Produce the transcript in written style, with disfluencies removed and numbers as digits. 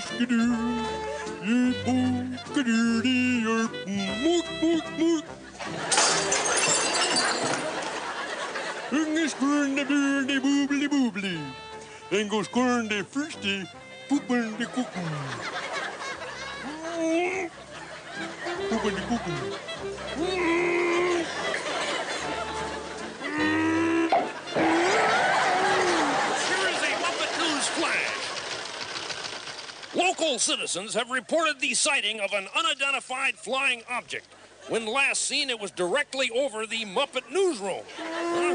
En går skolen det første, puppen det kukken. Puppen det kukken. Local citizens have reported the sighting of an unidentified flying object. When last seen, it was directly over the Muppet newsroom.